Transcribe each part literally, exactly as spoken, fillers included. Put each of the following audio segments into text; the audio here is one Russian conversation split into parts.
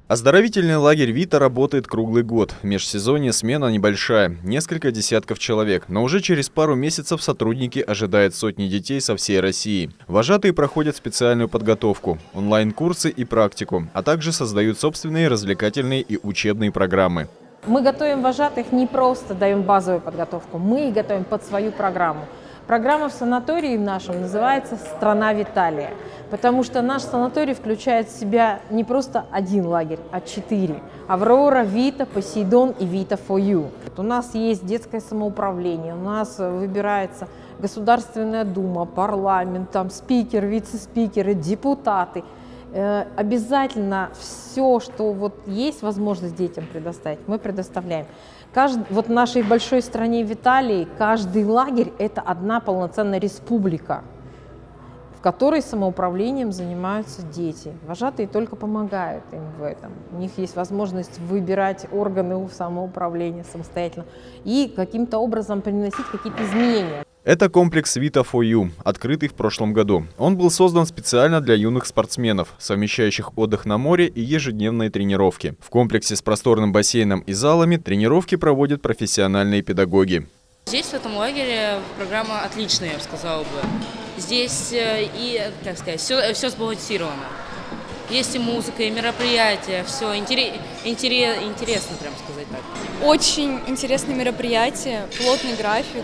Оздоровительный лагерь «Вита» работает круглый год. В межсезонье смена небольшая, несколько десятков человек. Но уже через пару месяцев сотрудники ожидают сотни детей со всей России. Вожатые проходят специальную подготовку, онлайн-курсы и практику, а также создают собственные развлекательные и учебные программы. Мы готовим вожатых, не просто даем базовую подготовку, мы их готовим под свою программу. Программа в санатории нашем называется «Страна Виталия», потому что наш санаторий включает в себя не просто один лагерь, а четыре. Аврора, Вита, Посейдон и Вита фор ю. У нас есть детское самоуправление, у нас выбирается Государственная дума, парламент, там спикер, вице-спикеры, депутаты. Обязательно все, что вот есть возможность детям предоставить, мы предоставляем. Каждый, вот в нашей большой стране Виталии каждый лагерь – это одна полноценная республика, в которой самоуправлением занимаются дети. Вожатые только помогают им в этом. У них есть возможность выбирать органы самоуправления самостоятельно и каким-то образом приносить какие-то изменения. Это комплекс «Вита фор ю», открытый в прошлом году. Он был создан специально для юных спортсменов, совмещающих отдых на море и ежедневные тренировки. В комплексе с просторным бассейном и залами тренировки проводят профессиональные педагоги. Здесь, в этом лагере, программа отличная, я бы сказала бы. Здесь и, как сказать, все, все сбалансировано. Есть и музыка, и мероприятия, все интерес, интерес, интересно, прям сказать так. Очень интересное мероприятие, плотный график.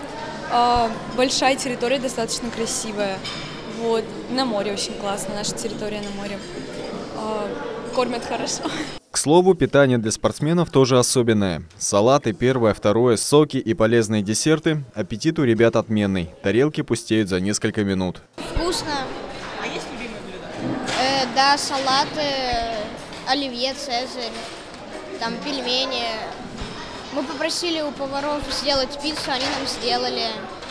Большая территория, достаточно красивая. Вот. На море очень классно, наша территория на море. Кормят хорошо. К слову, питание для спортсменов тоже особенное. Салаты, первое, второе, соки и полезные десерты. Аппетит у ребят отменный. Тарелки пустеют за несколько минут. Вкусно. А есть любимые блюда? Э, да, салаты, оливье, цезарь, там пельмени. Мы попросили у поваров сделать пиццу, они нам сделали.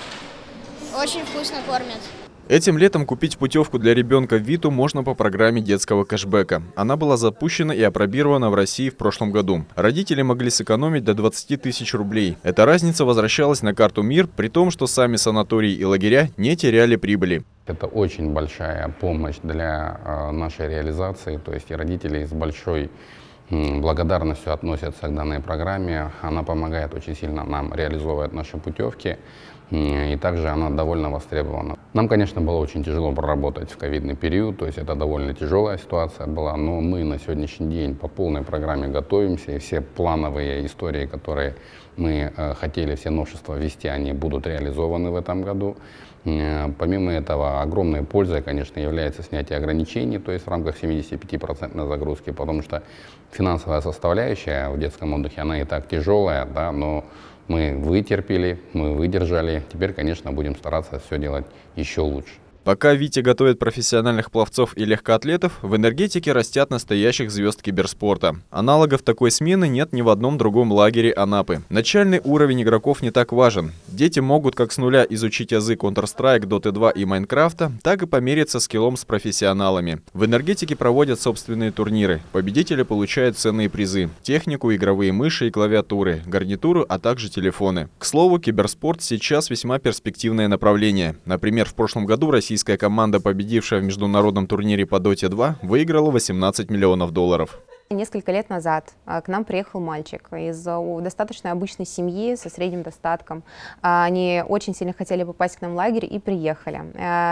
Очень вкусно кормят. Этим летом купить путевку для ребенка в Виту можно по программе детского кэшбэка. Она была запущена и апробирована в России в прошлом году. Родители могли сэкономить до двадцати тысяч рублей. Эта разница возвращалась на карту МИР, при том, что сами санатории и лагеря не теряли прибыли. Это очень большая помощь для нашей реализации, то есть и родители с большой благодарностью относятся к данной программе. Она помогает очень сильно нам реализовывать наши путевки, и также она довольно востребована. Нам, конечно, было очень тяжело проработать в ковидный период, то есть это довольно тяжелая ситуация была, но мы на сегодняшний день по полной программе готовимся, и все плановые истории, которые мы хотели, все новшества ввести, они будут реализованы в этом году. Помимо этого, огромной пользой, конечно, является снятие ограничений, то есть в рамках семидесяти пяти процентов загрузки, потому что финансовая составляющая в детском отдыхе, она и так тяжелая, да, но мы вытерпели, мы выдержали. Теперь, конечно, будем стараться все делать еще лучше. Пока Витя готовит профессиональных пловцов и легкоатлетов, в энергетике растят настоящих звезд киберспорта. Аналогов такой смены нет ни в одном другом лагере Анапы. Начальный уровень игроков не так важен. Дети могут как с нуля изучить азы Counter-Strike, Дота два и Майнкрафта, так и помериться скиллом с профессионалами. В энергетике проводят собственные турниры. Победители получают ценные призы: технику, игровые мыши и клавиатуры, гарнитуру, а также телефоны. К слову, киберспорт сейчас весьма перспективное направление. Например, в прошлом году Россия Российская команда, победившая в международном турнире по Доте два, выиграла восемнадцать миллионов долларов. Несколько лет назад к нам приехал мальчик из достаточно обычной семьи со средним достатком. Они очень сильно хотели попасть к нам в лагерь и приехали.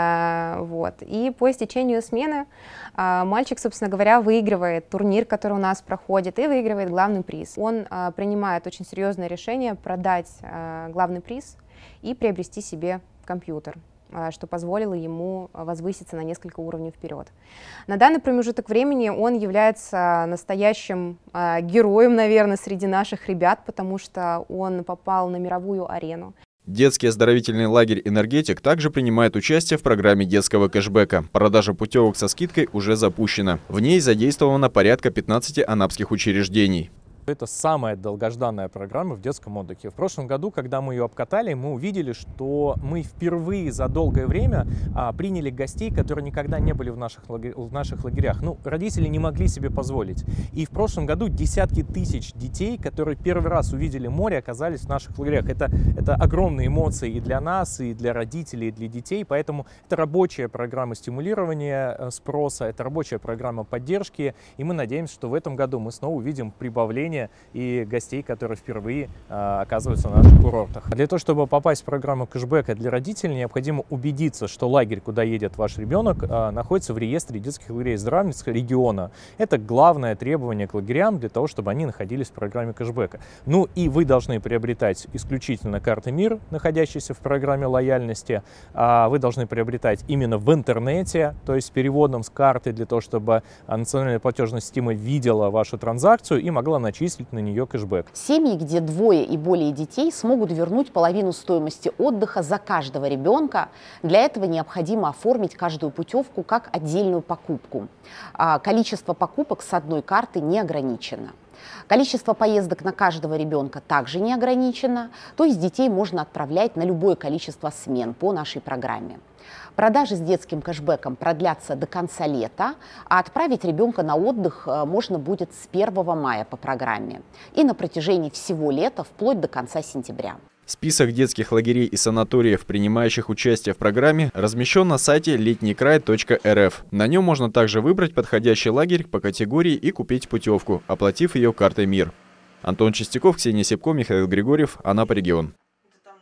Вот. И по истечению смены мальчик, собственно говоря, выигрывает турнир, который у нас проходит, и выигрывает главный приз. Он принимает очень серьезное решение продать главный приз и приобрести себе компьютер, что позволило ему возвыситься на несколько уровней вперед. На данный промежуток времени он является настоящим э, героем, наверное, среди наших ребят, потому что он попал на мировую арену. Детский оздоровительный лагерь «Энергетик» также принимает участие в программе детского кэшбэка. Продажа путевок со скидкой уже запущена. В ней задействовано порядка пятнадцати анапских учреждений. Это самая долгожданная программа в детском отдыхе. В прошлом году, когда мы ее обкатали, мы увидели, что мы впервые за долгое время а, приняли гостей, которые никогда не были в наших, лагерь, в наших лагерях. Ну, родители не могли себе позволить. И в прошлом году десятки тысяч детей, которые первый раз увидели море, оказались в наших лагерях. Это, это огромные эмоции и для нас, и для родителей, и для детей. Поэтому это рабочая программа стимулирования спроса, это рабочая программа поддержки. И мы надеемся, что в этом году мы снова увидим прибавление и гостей, которые впервые а, оказываются на наших курортах. Для того, чтобы попасть в программу кэшбэка для родителей, необходимо убедиться, что лагерь, куда едет ваш ребенок, а, находится в реестре детских лагерей здравниц региона. Это главное требование к лагерям для того, чтобы они находились в программе кэшбэка. Ну и вы должны приобретать исключительно карты МИР, находящиеся в программе лояльности. А вы должны приобретать именно в интернете, то есть с переводом с карты, для того, чтобы национальная платежная система видела вашу транзакцию и могла начислить на нее кэшбэк. Семьи, где двое и более детей, смогут вернуть половину стоимости отдыха за каждого ребенка. Для этого необходимо оформить каждую путевку как отдельную покупку. А количество покупок с одной карты не ограничено. Количество поездок на каждого ребенка также не ограничено, то есть детей можно отправлять на любое количество смен по нашей программе. Продажи с детским кэшбэком продлятся до конца лета, а отправить ребенка на отдых можно будет с первого мая по программе и на протяжении всего лета вплоть до конца сентября. Список детских лагерей и санаториев, принимающих участие в программе, размещен на сайте летнийкрай точка эр эф. На нем можно также выбрать подходящий лагерь по категории и купить путевку, оплатив ее картой МИР. Антон Чистяков, Ксения Сипко, Михаил Григорьев, Анапа регион.